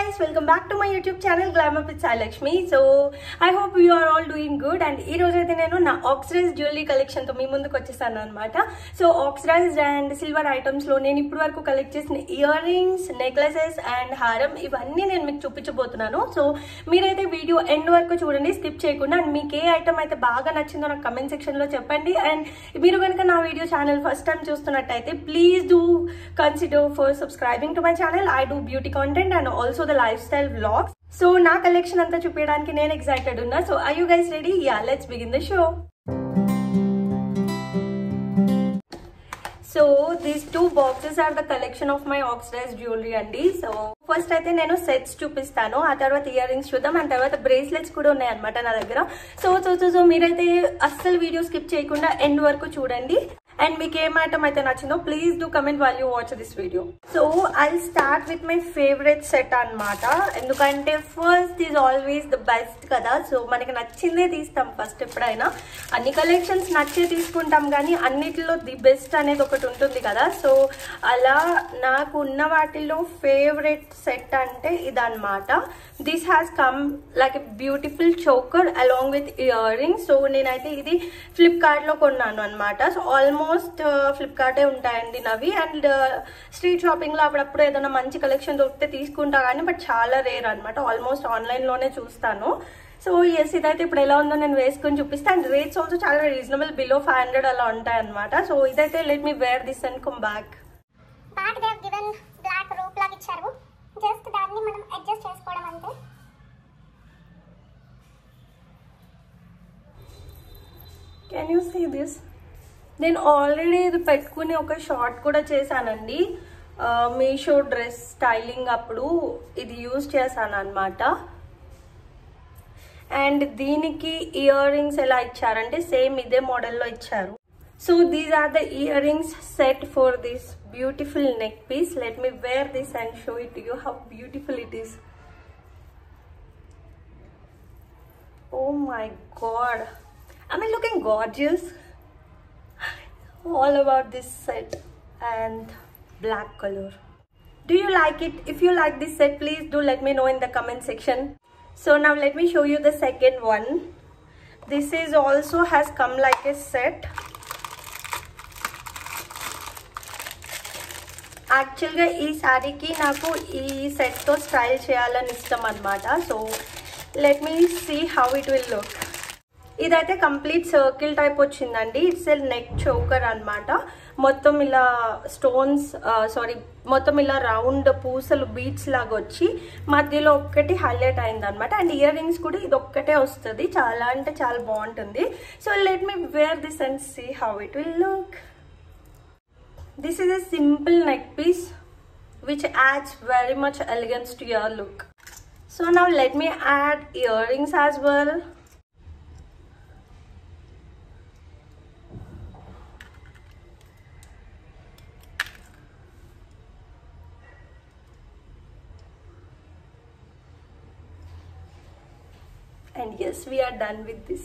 guys, welcome back to my YouTube channel Glamour with Sai Lakshmi. So I hope you are all doing good and ee roju aithe nenu na oxidized jewelry collection tho mee munduku vachesanu anamata. So oxidized and silver items lo nenu ippudu varaku collect chesina earrings, necklaces and haram ivanni nenu meeku chupiంచబోతున్నాను. So meeraithe video end varaku chudandi, skip cheyakunda, and meek A item aithe baga nachindo na comment section lo cheppandi. And meeru ganaka na video channel first time chustunnataithe please do consider for subscribing to my channel. I do beauty content and also the lifestyle vlogs. So na collection anta chupeyadaniki nenu excited unna. So are you guys ready? Yeah, let's begin the show. So these two boxes are the collection of my oxidized jewelry andi. So first aithe nenu sets chupistanu, aa tarvata earrings chudam, and tarvata bracelets kuda unnai anamata na daggara. So meeraithe assalu video skip cheyakunda end varaku chudandi. And meek em item aithe nachindo please do comment while you watch this video. So I'll start with my favorite set anamata, endukante first is always the best kada. So manaki nachinde teestam first, eppudaina anni collections nache teeskuntam gaani annitlo the best anedi okati untundi kada. So ala naaku unna vaatilo favorite set ante idanamata. This has come like a beautiful choker along with earrings. So nenaithe idi Flipkart lo konnanu anamata. So almost ఫ్లిప్కార్టే ఉంటాయండి నవి, and street shopping లో అప్పుడప్పుడు ఏదైనా మంచి collection దొరికితే తీసుకుంటా కానీ but చాలా rare అనమాట. ఆల్మోస్ట్ ఆన్లైన్ లోనే చూస్తాను. సో ఎస్ ఇదైతే ఇప్పుడు ఎలా ఉందో నేను వేసుకొని చూపిస్తాను. అండ్ రేట్స్ ఆల్సో చాలా రీజనబుల్, బిలో 500 అలా ఉంటాయి అనమాట. సో ఇదైతే let me wear this and come back. Back they have given black rope లాగా ఇచ్చారు, జస్ట్ దాన్ని మనం అడ్జస్ట్ చేసుకోవడం అంతే. Can you see this? నేను ఆల్రెడీ ఇది పెట్టుకుని ఒక షార్ట్ కూడా చేశానండి. మీషో డ్రెస్ స్టైలింగ్ అప్పుడు ఇది యూజ్ చేశాను అనమాట. అండ్ దీనికి ఇయర్ రింగ్స్ ఎలా ఇచ్చారంటే సేమ్ ఇదే మోడల్లో ఇచ్చారు. So these are the ear rings set for this beautiful neck piece. Let me wear this and show it to you how beautiful it is. Oh my God, I mean looking gorgeous. All about this set and black color. Do you like it? If you like this set, please do let me know in the comment section. So now let me show you the second one. This is also has come like a set. Actually ee saree ki naku ee set to style cheyalani ishtam anamata. So let me see how it will look. ఇదైతే complete circle type వచ్చిందండి. It's a neck choker అనమాట. మొత్తం ఇలా stones మొత్తం ఇలా round పూసలు beats లాగా వచ్చి మధ్యలో ఒక్కటి హైలైట్ అయింది అనమాట. అండ్ ఇయర్ రింగ్స్ కూడా ఇది ఒక్కటే వస్తుంది. చాలా అంటే చాలా బాగుంటుంది. So let me wear this and see how it will look. This is a simple neck piece which adds very much elegance to your look. So now let me add ear rings as well. And yes, we are done with this.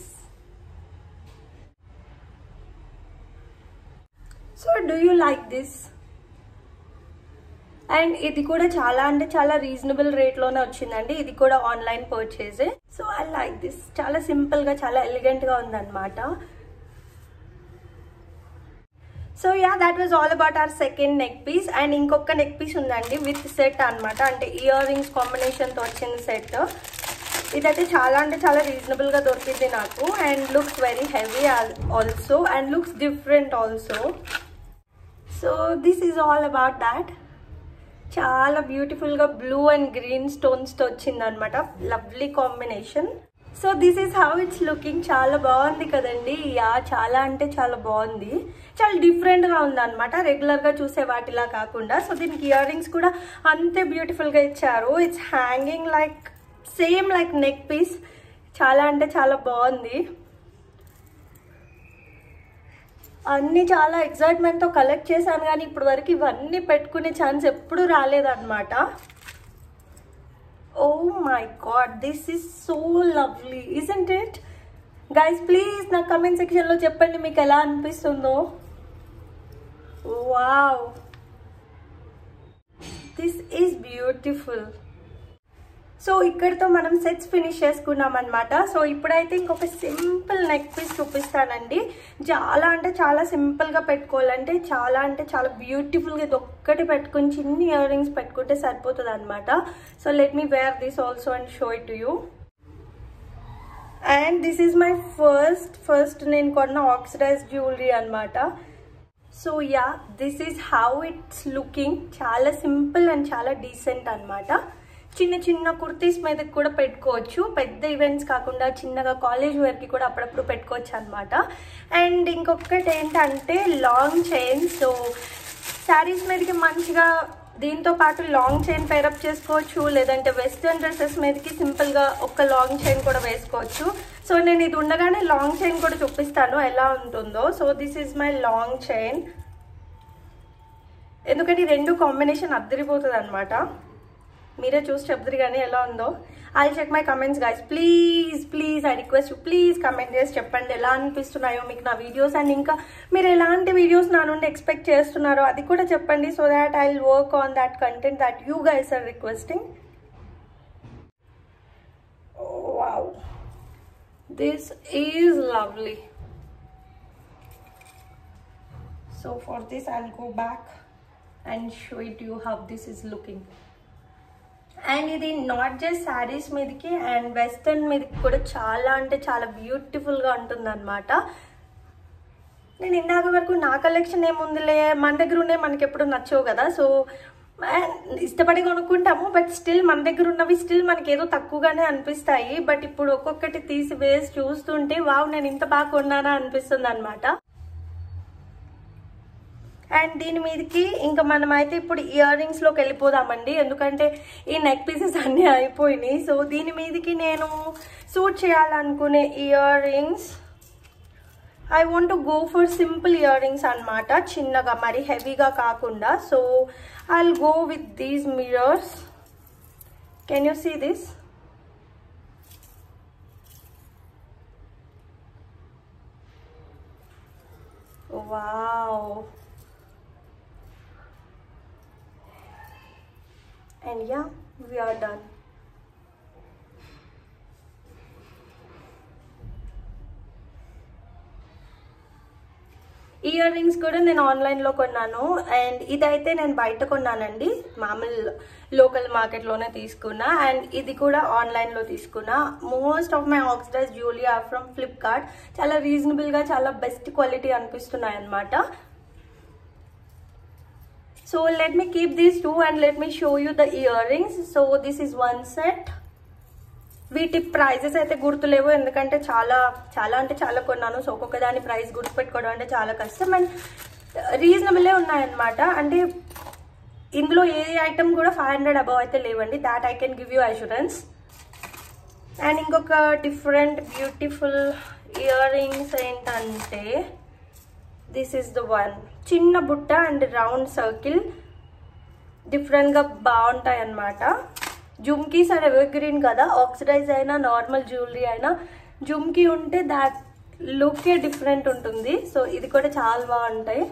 So do you like this? And ఇది కూడా చాలా అంటే చాలా reasonable rate లోనే వచ్చిందండి. ఇది కూడా online purchase. So I like this. చాలా సింపుల్ గా చాలా ఎలిగెంట్ గా ఉందన్నమాట. So yeah, that was all about our second neck piece. And ఇంకొక నెక్ పీస్ ఉందండి విత్ సెట్ అనమాట. అంటే ఇయర్ రింగ్స్ కాంబినేషన్ తో వచ్చింది సెట్. ఇదైతే చాలా అంటే చాలా రీజనబుల్ గా దొరికింది నాకు. And looks very heavy also and looks different also. So this is all about that. చాలా బ్యూటిఫుల్ గా బ్లూ అండ్ గ్రీన్ స్టోన్స్ తో వచ్చింది అనమాట. Lovely combination. So this is how it's looking. చాలా బాగుంది కదండి. యా, చాలా అంటే చాలా బాగుంది. చాలా డిఫరెంట్ గా ఉంది అనమాట, రెగ్యులర్ గా చూసే వాటిలా కాకుండా. సో దీనికి ఇయర్ రింగ్స్ కూడా అంతే బ్యూటిఫుల్ గా ఇచ్చారు. It's hanging like same like neck piece. చాలా అంటే చాలా బాగుంది. అన్ని చాలా ఎక్సైట్మెంట్ తో కలెక్ట్ చేశాను కానీ ఇప్పటి వరకు ఇవన్నీ పెట్టుకునే ఛాన్స్ ఎప్పుడు రాలేదన్నమాట. Oh my God, this is so lovely, isn't it guys? Please నా కమెంట్ సెక్షన్ లో చెప్పండి మీకు ఎలా అనిపిస్తుందో. Wow, this is beautiful. So ఇక్కడతో మనం సెట్స్ ఫినిష్ చేసుకున్నాం అనమాట. సో ఇప్పుడైతే ఇంకొక సింపుల్ నెక్ పీస్ చూపిస్తానండి. చాలా అంటే చాలా సింపుల్గా పెట్టుకోవాలంటే చాలా బ్యూటిఫుల్గా ఇది ఒక్కటి పెట్టుకుని చిన్ని ఇయర్ రింగ్స్ పెట్టుకుంటే సరిపోతుంది అనమాట. So let me wear this also and show it to you. And this is my first నేను కొన్న ఆక్సిడైజ్ జ్యువెలరీ అనమాట. So yeah, this is how it's looking. చాలా సింపుల్ అండ్ చాలా డీసెంట్ అనమాట. చిన్న చిన్న కుర్తీస్ మీదకి కూడా పెట్టుకోవచ్చు, పెద్ద ఈవెంట్స్ కాకుండా చిన్నగా కాలేజ్ వేర్కి కూడా అప్పుడప్పుడు పెట్టుకోవచ్చు అనమాట. అండ్ ఇంకొకటి ఏంటంటే లాంగ్ చైన్. సో శారీస్ మీదకి మంచిగా దీంతో పాటు లాంగ్ చైన్ పేరప్ చేసుకోవచ్చు, లేదంటే వెస్ట్రన్ డ్రెస్సెస్ మీదకి సింపుల్గా ఒక లాంగ్ చైన్ కూడా వేసుకోవచ్చు. సో నేను ఇది ఉండగానే లాంగ్ చైన్ కూడా చూపిస్తాను ఎలా ఉంటుందో. So this is my long chain. ఎందుకంటే ఈ రెండు కాంబినేషన్ అద్దరిపోతుంది అనమాట. మీరే చూసి చెప్తారు కానీ ఎలా ఉందో. I check my comments guys. Please I request you, please comment చేసి చెప్పండి ఎలా అనిపిస్తున్నాయో మీకు నా వీడియోస్. అండ్ ఇంకా మీరు ఎలాంటి వీడియోస్ నా నుండి ఎక్స్పెక్ట్ చేస్తున్నారో అది కూడా చెప్పండి. So that I will work on that content that you guys are requesting. Wow, this is lovely. So for this I will go back and show it you how this is looking. And ఇది not just saris మీదకి and western మీదకి కూడా చాలా అంటే చాలా బ్యూటిఫుల్గా ఉంటుంది అనమాట. నేను ఇందాక వరకు నా కలెక్షన్ ఏముందిలే, మన దగ్గర ఉండే మనకి ఎప్పుడు నచ్చవు కదా. సో ఇష్టపడి కొనుక్కుంటాము, బట్ స్టిల్ మన దగ్గర ఉన్నవి స్టిల్ మనకి ఏదో తక్కువగానే అనిపిస్తాయి. బట్ ఇప్పుడు ఒక్కొక్కటి తీసి వేసి చూస్తుంటే వావ్, నేను ఇంత బాగా కొన్నానా అనిపిస్తుంది అనమాట. అండ్ దీని మీదకి ఇంకా మనమైతే ఇప్పుడు ఇయర్ రింగ్స్లోకి వెళ్ళిపోదామండి, ఎందుకంటే ఈ నెక్ పీసెస్ అన్నీ అయిపోయినాయి. సో దీని మీదకి నేను సూట్ చేయాలనుకునే ear rings, I want to go for simple ear rings అనమాట, చిన్నగా మరి హెవీగా కాకుండా. So I will go with these mirrors. Can you see this? Wow. And yeah, we are done. Ear rings కూడా నేను ఆన్లైన్లో కొన్నాను. అండ్ ఇదైతే నేను బయట కొన్నానండి, మామూలు లోకల్ మార్కెట్లోనే తీసుకున్నా. అండ్ ఇది కూడా ఆన్లైన్లో తీసుకున్నా. Most of my oxidise jewellery are from Flipkart. చాలా రీజనబుల్గా చాలా బెస్ట్ క్వాలిటీ అనిపిస్తున్నాయి అన్నమాట. So let me keep these two and let me show you the earrings. So this is one set. వీటి ప్రైజెస్ అయితే గుర్తులేవు, ఎందుకంటే చాలా అంటే చాలా కొన్నాను. సో ఒక్కొక్క దాని ప్రైస్ గుర్తుపెట్టుకోవడం అంటే చాలా కష్టం. అండ్ రీజనబులే ఉన్నాయన్నమాట. అంటే ఇందులో ఏ ఐటమ్ కూడా 500 అబవ్ అయితే లేవండి, that I can give you assurance. And ఇంకొక డిఫరెంట్ బ్యూటిఫుల్ ఇయర్ రింగ్స్ ఏంటంటే దిస్ ఈస్ ద వన్. చిన్న బుట్ట అండ్ రౌండ్ సర్కిల్, డిఫరెంట్గా బాగుంటాయి అన్నమాట. జుమ్కీస్ అండ్ ఎవర్ గ్రీన్ కదా, ఆక్సిడైజ్ అయినా నార్మల్ జ్యువెలరీ అయినా జుమ్కీ ఉంటే దాట్ లుకే డిఫరెంట్ ఉంటుంది. సో ఇది కూడా చాలా బాగుంటాయి.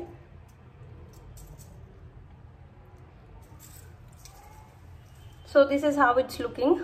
So this is how it's looking.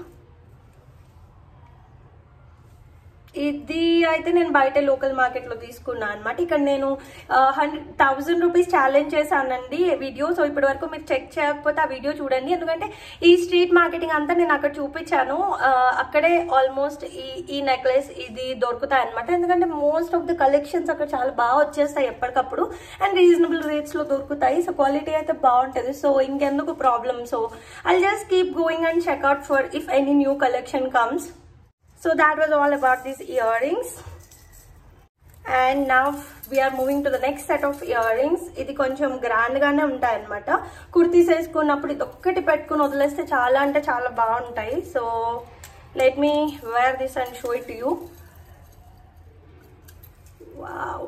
ఇది అయితే నేను బయట లోకల్ మార్కెట్లో తీసుకున్నా అనమాట. ఇక్కడ నేను 100,000 రూపీస్ ఛాలెంజ్ చేశానండి వీడియో. సో ఇప్పటి వరకు మీరు చెక్ చేయకపోతే ఆ వీడియో చూడండి, ఎందుకంటే ఈ స్ట్రీట్ మార్కెటింగ్ అంతా నేను అక్కడ చూపించాను. అక్కడే ఆల్మోస్ట్ ఈ నెక్లెస్ ఇది దొరుకుతాయి అనమాట. ఎందుకంటే మోస్ట్ ఆఫ్ ద కలెక్షన్స్ అక్కడ చాలా బాగా వచ్చేస్తాయి ఎప్పటికప్పుడు అండ్ రీజనబుల్ రేట్స్లో దొరుకుతాయి. సో క్వాలిటీ అయితే బాగుంటుంది. సో ఇంకెందుకు problem. So I'll just keep going and check out for if any new collection comes. So that was all about these earrings. And now we are moving to the next set of earrings. ఇది కొంచెం grand గానే ఉంటాయి అన్నమాట. కుర్తీస్ వేసుకున్నప్పుడు ఇది ఒక్కటి పెట్టుకుని వదిలేస్తే చాలా అంటే చాలా బాగుంటాయి. So let me wear this and show it to you. Wow,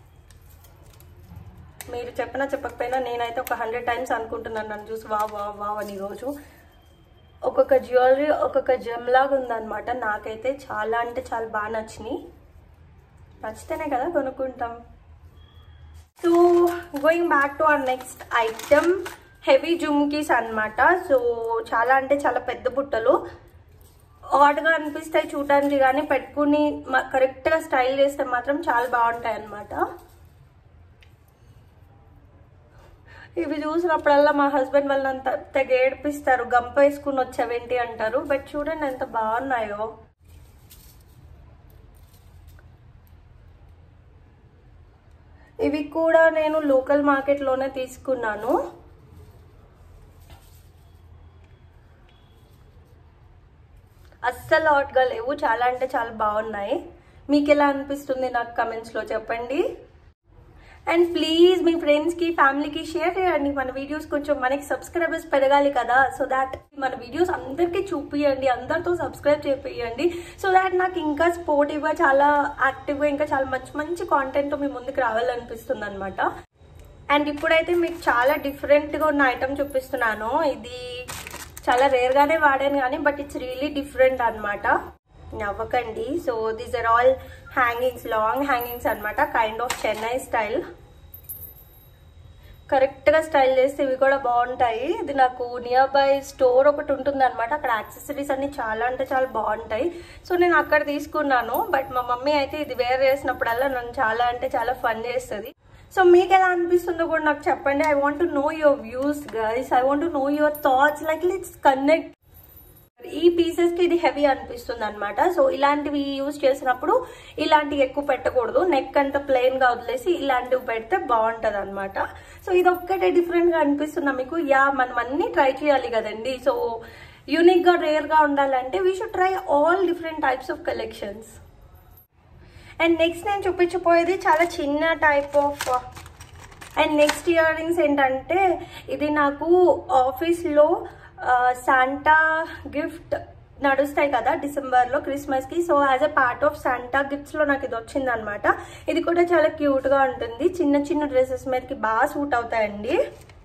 మీరు చెప్పినా చెప్పకపోయినా నేనైతే ఒక 100 టైమ్స్ అనుకుంటున్నాను నన్ను చూసి వావ్ వావ్ వావ్ అని. రోజు ఒక్కొక్క జ్యువెలరీ ఒక్కొక్క జెమ్ లాగా ఉందన్నమాట. నాకైతే చాలా అంటే చాలా బాగా నచ్చినాయి. నచ్చితేనే కదా కొనుక్కుంటాం. So going back to our next item, heavy jhumkis అన్నమాట. సో చాలా అంటే చాలా పెద్ద బుట్టలు. ఆడ్గా అనిపిస్తాయి చూడడానికి, కానీ పెట్టుకుని కరెక్ట్గా స్టైల్ చేస్తే మాత్రం చాలా బాగుంటాయి అన్నమాట. ఇవి చూసినప్పుడల్లా మా హస్బెండ్ వాళ్ళంతా తెగ ఏడిపిస్తారు, గంప వేసుకుని వచ్చావేంటి అంటారు. బట్ చూడండి ఎంత బాగున్నాయో. ఇవి కూడా నేను లోకల్ మార్కెట్లోనే తీసుకున్నాను. అస్సలు హాట్గా లేవు, చాలా అంటే చాలా బాగున్నాయి. మీకు ఎలా అనిపిస్తుంది నాకు కమెంట్స్లో చెప్పండి. అండ్ ప్లీజ్ మీ ఫ్రెండ్స్కి ఫ్యామిలీకి షేర్ చేయండి. మన వీడియోస్ కొంచెం మనకి సబ్స్క్రైబర్స్ పెరగాలి కదా, సో దాట్ మన వీడియోస్ అందరికీ చూపియండి, అందరితో సబ్స్క్రైబ్ చేపియండి. సో దాట్ నాకు ఇంకా స్పోర్టివ్గా, చాలా యాక్టివ్గా, ఇంకా చాలా మంచి మంచి కాంటెంట్తో మీ ముందుకు రావాలనిపిస్తుంది అనమాట. అండ్ ఇప్పుడైతే మీకు చాలా డిఫరెంట్గా ఉన్న ఐటమ్ చూపిస్తున్నాను. ఇది చాలా రేర్గానే వాడాను కానీ బట్ ఇట్స్ రియలీ డిఫరెంట్ అనమాట. నవ్వకండి. So these are all hangings, long hangings అనమాట, కైండ్ ఆఫ్ చెన్నై స్టైల్. కరెక్ట్గా స్టైల్ చేస్తే ఇవి కూడా బాగుంటాయి. ఇది నాకు నియర్ బై స్టోర్ ఒకటి ఉంటుంది అనమాట, అక్కడ యాక్సెసరీస్ అన్ని చాలా అంటే చాలా బాగుంటాయి. సో నేను అక్కడ తీసుకున్నాను. బట్ మా మమ్మీ అయితే ఇది వేర్ చేసినప్పుడల్లా నన్ను చాలా అంటే చాలా ఫన్ చేస్తుంది. సో మీకు ఎలా అనిపిస్తుందో కూడా నాకు చెప్పండి. I want to know your views guys, I want to know your thoughts. Like let's connect. ఈ పీసెస్ కి ఇది హెవీ అనిపిస్తుంది అనమాట. సో ఇలాంటివి యూజ్ చేసినప్పుడు ఇలాంటివి ఎక్కువ పెట్టకూడదు, నెక్ అంతా ప్లెయిన్ గా వదిలేసి ఇలాంటివి పెడితే బాగుంటది అనమాట. సో ఇది ఒక్కటే డిఫరెంట్ గా అనిపిస్తున్నా మీకు. మనం అన్ని ట్రై చేయాలి కదండి. సో యూనిక్ గా, రేర్ గా ఉండాలంటే we should try all different types of collections. And next నేను చూపించబోయేది చాలా చిన్న type of. And next ear rings ఏంటంటే, ఇది నాకు ఆఫీస్లో శాంటా గిఫ్ట్ నడుస్తాయి కదా డిసెంబర్లో క్రిస్మస్కి. So as a part of Santa గిఫ్ట్స్లో నాకు ఇది వచ్చింది అనమాట. ఇది కూడా చాలా క్యూట్గా ఉంటుంది, చిన్న చిన్న డ్రెస్సెస్ మీదకి బాగా సూట్ అవుతాయండి.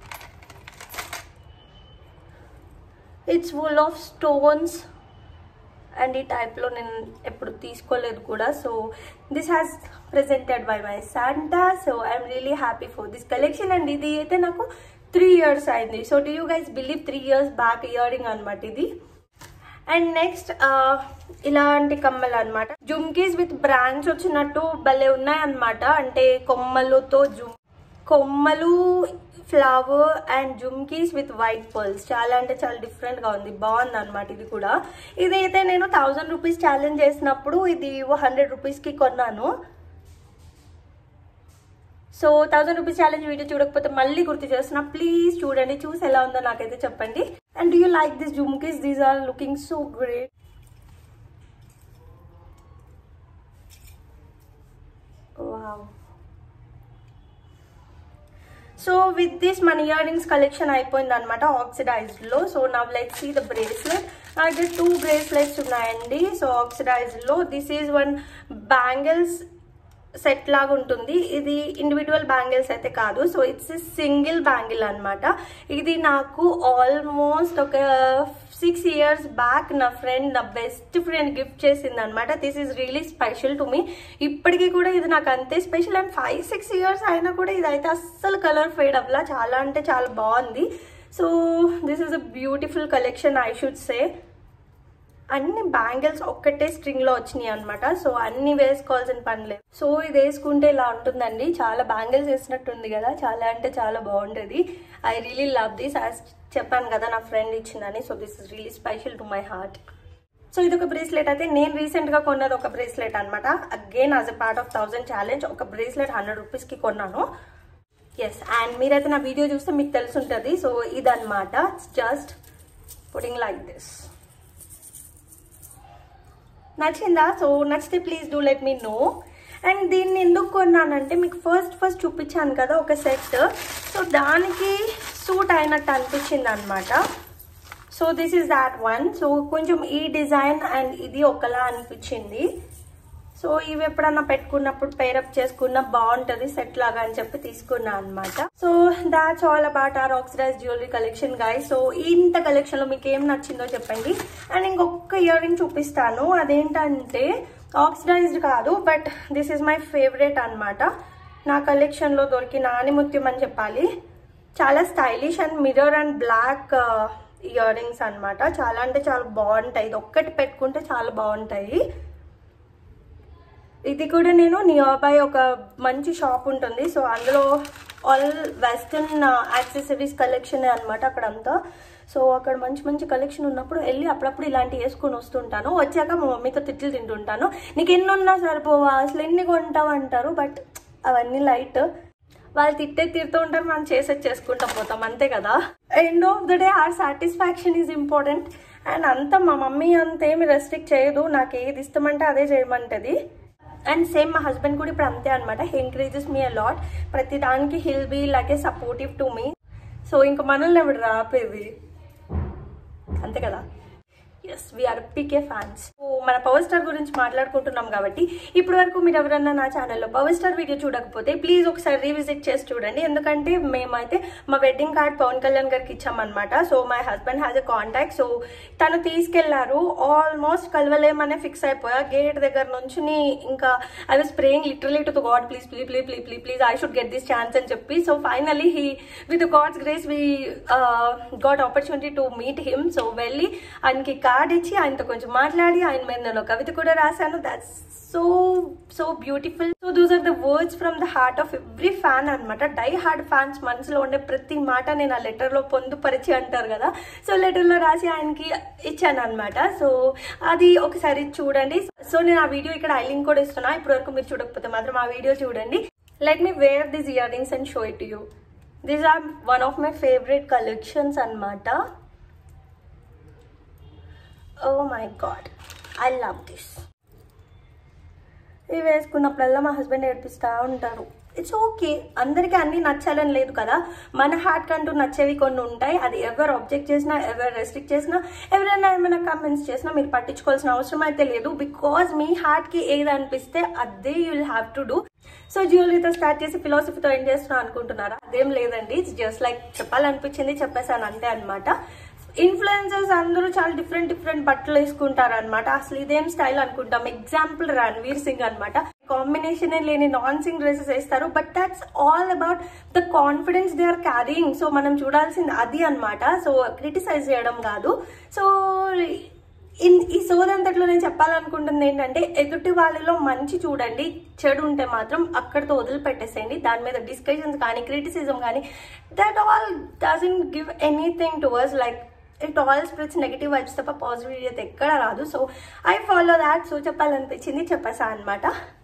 It's full of stones and ఈ టైప్లో నేను ఎప్పుడు తీసుకోలేదు కూడా. So this has presented by my Santa. So I'm really happy for this collection. And ఇది అయితే నాకు 3 years అయింది. So do you guys believe 3 years back ear ring అనమాట ఇది. అండ్ నెక్స్ట్ ఇలాంటి కమ్మలు అనమాట, జుమ్కీస్ విత్ బ్రాంచ్ వచ్చినట్టు భలే ఉన్నాయి అనమాట. అంటే కొమ్మలు, flower and jhumkis with white pearls. చాలా అంటే చాలా డిఫరెంట్ గా ఉంది, బాగుంది అనమాట ఇది కూడా. ఇదైతే నేను 1000 రూపీస్ ఛాలెంజ్ చేసినప్పుడు ఇది 100 రూపీస్కి కొన్నాను. సో 1000 రూపీస్ ఛాలెంజ్ వీడియో చూడకపోతే మళ్ళీ గుర్తు చేస్తున్నా, ప్లీజ్ చూడండి, చూసి ఎలా ఉందో నాకైతే చెప్పండి. And do you like this jhumkis? These are looking so great. Wow. So with this మన ఇయర్ రింగ్స్ కలెక్షన్ అయిపోయింది అనమాట ఆక్సిడైజ్డ్ లో. So now let's see the bracelet. నా దగ్గర 2 బ్రేస్లెట్స్ ఉన్నాయండి. సో ఆక్సిడైజ్డ్ లో this is one bangles set లాగా ఉంటుంది. ఇది ఇండివిజువల్ బ్యాంగిల్స్ అయితే కాదు. సో ఇట్స్ సింగిల్ బ్యాంగిల్ అనమాట. ఇది నాకు ఆల్మోస్ట్ ఒక 6 years బ్యాక్ నా బెస్ట్ ఫ్రెండ్ గిఫ్ట్ చేసింది అనమాట. This is really special to me. ఇప్పటికీ కూడా ఇది నాకు అంతే స్పెషల్. అండ్ 5-6 years అయినా కూడా ఇది అయితే అస్సలు కలర్ ఫేడ్ అవ్వలా, చాలా అంటే చాలా బాగుంది. So this is a beautiful collection I should say. అన్ని బ్యాంగిల్స్ ఒక్కటే స్ట్రింగ్ లో వచ్చినాయి అనమాట. సో అన్ని వేసుకోవాల్సిన పని లేదు. సో ఇది వేసుకుంటే ఇలా ఉంటుందండి, చాలా బ్యాంగిల్స్ వేసినట్టుంది కదా, చాలా అంటే చాలా బాగుంటుంది. I really love this. చెప్పాను కదా నా ఫ్రెండ్ ఇచ్చిందని. So this is really special to my heart. So ఇది ఒక బ్రేస్లెట్ అయితే నేను రీసెంట్ గా కొన్నది ఒక బ్రేస్లెట్ అనమాట. Again as a part of 1000 challenge ఒక బ్రేస్లెట్ 100 రూపీస్కి కొన్నాను. ఎస్. అండ్ మీరైతే నా వీడియో చూస్తే మీకు తెలుసుంటుంది. సో ఇదన్నమాట, జస్ట్ పుట్టింగ్ లైక్ దిస్. నచ్చిందా? సో నచ్చితే please do let me know. And దీన్ని ఎందుకు కొన్నానంటే మీకు ఫస్ట్ చూపించాను కదా ఒక సెట్. సో దానికి సూట్ అయినట్టు అనిపించింది అనమాట. So this is that one. So కొంచెం ఈ డిజైన్ అండ్ ఇది ఒకలా అనిపించింది. సో ఇవి ఎప్పుడన్నా పెట్టుకున్నప్పుడు పేరప్ చేసుకున్న బాగుంటుంది సెట్ లాగా అని చెప్పి తీసుకున్నా అనమాట. So that's all about our oxidized jewellery collection guys. So ఇంత కలెక్షన్ లో మీకు ఏం నచ్చిందో చెప్పండి. అండ్ ఇంకొక ఇయర్ రింగ్ చూపిస్తాను. అదేంటంటే ఆక్సిడైజ్డ్ కాదు, but this is my favourite అనమాట. నా కలెక్షన్ లో దొరికిన ఆనిముత్యం అని చెప్పాలి. చాలా stylish and mirror and black ear rings అనమాట. చాలా అంటే చాలా బాగుంటాయి. ఇది ఒక్కటి పెట్టుకుంటే చాలా బాగుంటాయి. ఇది కూడా నేను నియర్ బై ఒక మంచి షాప్ ఉంటుంది. సో అందులో ఆల్ వెస్టర్న్ యాక్సెసరీస్ కలెక్షన్ అనమాట అక్కడంతా. సో అక్కడ మంచి మంచి కలెక్షన్ ఉన్నప్పుడు వెళ్ళి అప్పుడప్పుడు ఇలాంటివి వేసుకొని వస్తుంటాను. వచ్చాక మా మమ్మీతో తిట్లు తింటుంటాను. నీకు ఎన్ని ఉన్నా సరిపోవా, అసలు ఎన్ని కొంటావు అంటారు. బట్ అవన్నీ లైట్. వాళ్ళు తిడుతూ ఉంటారు, మనం చేసుకుంటా పోతాం, అంతే కదా. End of the day our satisfaction is important. And అంతా మా మమ్మీ అంతేమి రెస్ట్రిక్ట్ చేయదు. నాకు ఏది ఇష్టమంటే అదే చేయమంటది. అండ్ సేమ్ మా హస్బెండ్ కూడా ఇప్పుడు అంతే అనమాట. He encourages me a lot. ప్రతి దానికి he'll be like a supportive to me. So ఇంకా మనల్ని ఎవడు రాపేది, అంతే కదా. Yes, we are PK fans. మన పవర్ స్టార్ గురించి మాట్లాడుకుంటున్నాం కాబట్టి ఇప్పటి వరకు మీరు ఎవరన్నా నా ఛానల్లో పవర్ స్టార్ వీడియో చూడకపోతే ప్లీజ్ ఒకసారి రీవిజిట్ చేసి చూడండి. ఎందుకంటే మేమైతే మా వెడ్డింగ్ కార్డ్ పవన్ కళ్యాణ్ గారికి ఇచ్చామన్నమాట. So my husband has a contact. So తను తీసుకెళ్లారు. ఆల్మోస్ట్ కలవలేమనే ఫిక్స్ అయిపోయా. గేట్ దగ్గర నుంచి ఇంకా I was praying literally to the god, please please please please please please I should get this chance అని చెప్పి. So finally he with god's grace we got opportunity to meet him. So వెళ్ళి ఆయనకి card ఇచ్చి ఆయనతో కొంచెం మాట్లాడి ఆయన మీద నేను కవిత కూడా రాశాను. That's so so beautiful. So those are the words from the heart of every fan అనమాట. డై హార్డ్ ఫ్యాన్స్ మనసులో ఉండే ప్రతి మాట నేను ఆ లెటర్లో పొందుపరిచి అంటారు కదా. సో లెటర్లో రాసి ఆయనకి ఇచ్చాను అనమాట. సో అది ఒకసారి చూడండి. సో నేను ఆ వీడియో ఇక్కడ ఐ లింక్ కూడా ఇస్తున్నా. ఇప్పటి వరకు మీరు చూడకపోతే మాత్రం ఆ వీడియో చూడండి. Let me wear this ear rings and show it you. These are one of my favourite collections అనమాట. Oh my god, I love this. ఇవి వేసుకున్నప్పుడల్లా మా హస్బెండ్ ఏడిపిస్తూ ఉంటారు. ఇట్స్ ఓకే, అందరికీ అన్ని నచ్చాలని లేదు కదా. మన హార్ట్ కంటూ నచ్చేవి కొన్ని ఉంటాయి. అది ఎవరు ఆబ్జెక్ట్ చేసినా, ఎవరు రెస్ట్రిక్ట్ చేసినా, ఎవరైనా ఏమైనా కామెంట్స్ చేసినా మీరు పట్టించుకోవాల్సిన అవసరం అయితే లేదు. బికాజ్ మీ హార్ట్కి ఏది అనిపిస్తే అదే you will have to do. So జ్యువెలరీతో స్టార్ట్ చేసి ఫిలాసఫీతో ఏం చేస్తున్నా అనుకుంటున్నారా? అదేం లేదండి. ఇట్స్ జస్ట్ లైక్ చెప్పాలనిపించింది చెప్పేసాను అంతే అనమాట. ఇన్ఫ్లుయెన్సర్స్ అందరూ చాలా డిఫరెంట్ బట్టలు వేసుకుంటారు అనమాట. అసలు ఇదేం స్టైల్ అనుకుంటాం. ఎగ్జాంపుల్ రణ్వీర్ సింగ్ అనమాట. కాంబినేషన్ లేని నాన్ సింగ్ డ్రెస్సెస్ వేస్తారు. But that's all about the confidence they are carrying. So మనం చూడాల్సింది అది అనమాట. సో క్రిటిసైజ్ చేయడం కాదు. సో ఈ సోదంతట్లో నేను చెప్పాలనుకుంటుంది ఏంటంటే, ఎదుటి వాళ్ళలో మంచి చూడండి, చెడు ఉంటే మాత్రం అక్కడితో వదిలిపెట్టేసేయండి. దాని మీద డిస్కషన్స్ కానీ క్రిటిసిజం కానీ that all doesn't give anything to us. Like it all spreads negative vibes తప్ప పాజిటివ్ అయితే ఎక్కడ రాదు. So I follow that. So చెప్పాలనిపించింది చెప్పేసా అనమాట.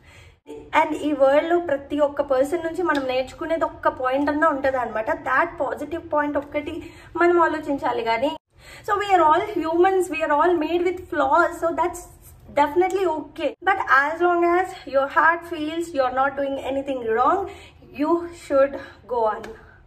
అండ్ ఈ వరల్డ్ లో ప్రతి ఒక్క పర్సన్ నుంచి మనం నేర్చుకునేది ఒక్క పాయింట్ అన్నా ఉంటుంది అనమాట. దాట్ పాజిటివ్ పాయింట్ ఒక్కటి మనం ఆలోచించాలి. కానీ so we are all humans, we are all made with flaws, so that's definitely okay. But as long as your heart feels you're not doing anything wrong, you should go on.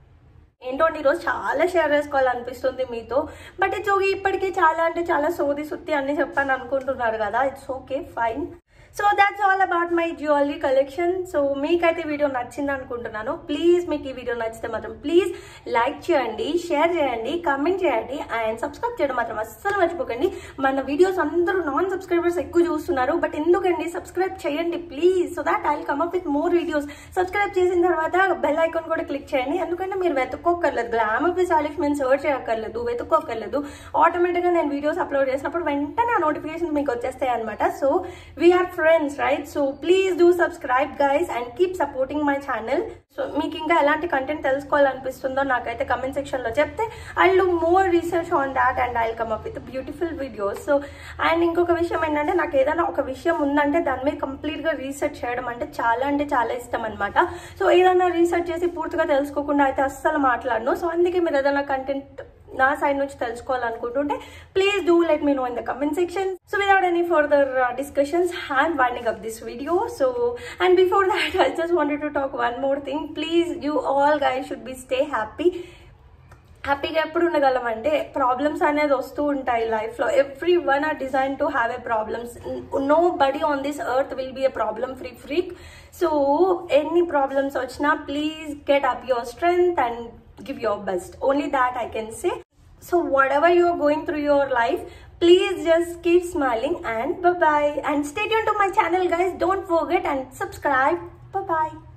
ఏంటో ఈరోజు చాలా share చేసుకోవాలనిపిస్తుంది మీతో. But it's okay. ఇప్పటికీ చాలా అంటే చాలా సోది సుత్తి అన్ని చెప్పాను అనుకుంటున్నారు కదా. It's okay, fine. So that's all about my jewellery collection. So మీకైతే వీడియో నచ్చింది అనుకుంటున్నాను. ప్లీజ్ మీకు ఈ వీడియో నచ్చితే మాత్రం ప్లీజ్ లైక్ చేయండి, షేర్ చేయండి, కామెంట్ చేయండి అండ్ సబ్స్క్రైబ్ చేయడం మాత్రం అస్సలు మర్చిపోకండి. మన వీడియోస్ అందరూ నాన్ సబ్స్క్రైబర్స్ ఎక్కువ చూస్తున్నారు. బట్ ఎందుకండి, సబ్స్క్రైబ్ చేయండి please. So that I will come up with more videos. Subscribe చేసిన తర్వాత బెల్ ఐకాన్ కూడా క్లిక్ చేయండి. ఎందుకంటే మీరు వెతుక్కోక్కర్లేదు. గ్లామర్ విత్ సాలిష్ మేము సర్చ్ చేయక్కర్లేదు, వెతుక్కోక్కర్లేదు. ఆటోమేటిక్గా నేను వీడియోస్ అప్లోడ్ చేసినప్పుడు వెంటనే ఆ నోటిఫికేషన్ మీకు వచ్చేస్తాయి అనమాట. So we are friends, right? So please do subscribe guys and keep supporting my channel. So మీకు ఇంకా ఎలాంటి కంటెంట్ తెలుసుకోవాలనిపిస్తుందో నాకైతే కమెంట్ సెక్షన్ లో చెప్తే I will do more research on that and I will come up with beautiful videos. So and ఇంకొక విషయం ఏంటంటే, నాకు ఏదైనా ఒక విషయం ఉందంటే దాని మీద కంప్లీట్ గా రీసెర్చ్ చేయడం అంటే చాలా ఇష్టం అనమాట. సో ఏదైనా రీసెర్చ్ చేసి పూర్తిగా తెలుసుకోకుండా అయితే అస్సలు మాట్లాడను. సో అందుకే మీరు ఏదైనా కంటెంట్ నా సైడ్ నుంచి తెలుసుకోవాలనుకుంటుంటే please do let me know in the comment section. So without any further discussions I'm winding up this video. So and before that I just wanted to talk one more thing. Please you all guys should be stay happy. హ్యాపీగా ఎప్పుడు ఉండగలం అంటే, problems అనేది వస్తూ ఉంటాయి life లో. Everyone are design to have a problems. Nobody on this earth will be a problem free freak. So ఎన్ని problems వచ్చినా please get up your strength and give your best. Only that I can say. So whatever you are going through your life, please just keep smiling and bye bye. And stay tuned to my channel guys. Don't forget and subscribe. Bye bye.